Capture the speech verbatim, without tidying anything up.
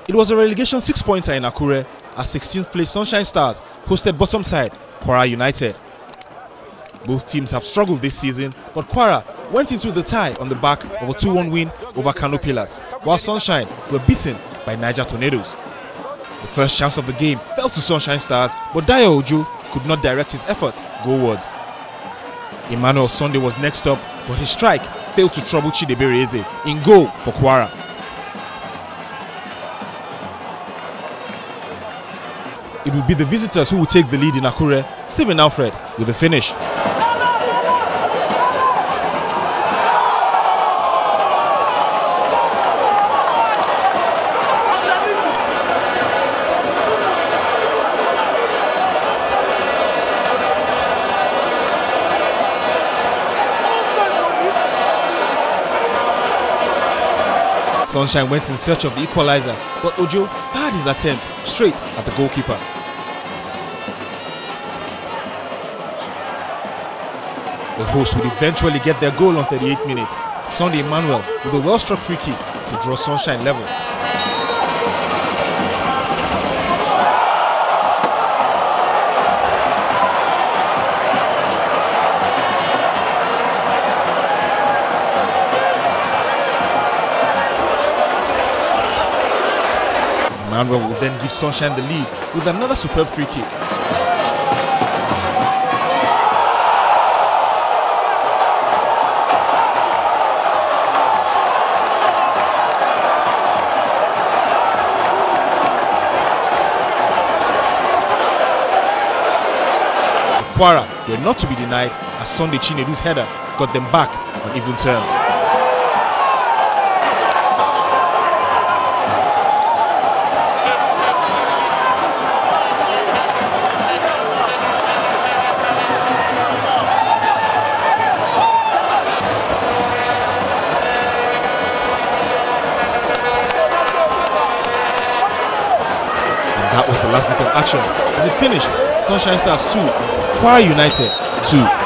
It was a relegation six-pointer in Akure as sixteenth place Sunshine Stars hosted bottom side Kwara United. Both teams have struggled this season, but Kwara went into the tie on the back of a two one win over Kano Pillars, while Sunshine were beaten by Niger Tornadoes. The first chance of the game fell to Sunshine Stars, but Dayo Ojo could not direct his effort goalwards. Emmanuel Sunday was next up, but his strike failed to trouble Chidebere Eze in goal for Kwara. It would be the visitors who would take the lead in Akure. Stephen Alfred with the finish. Sunshine went in search of the equalizer, but Ojo fired his attempt straight at the goalkeeper. The hosts would eventually get their goal on thirty-eight minutes. Sunday Emmanuel with a well-struck free kick to draw Sunshine level. Emmanuel will then give Sunshine the lead with another superb free kick. Kwara were not to be denied as Sunday Chinedu's header got them back on even terms. That was the last bit of action as it finished Sunshine Stars two, Kwara United two.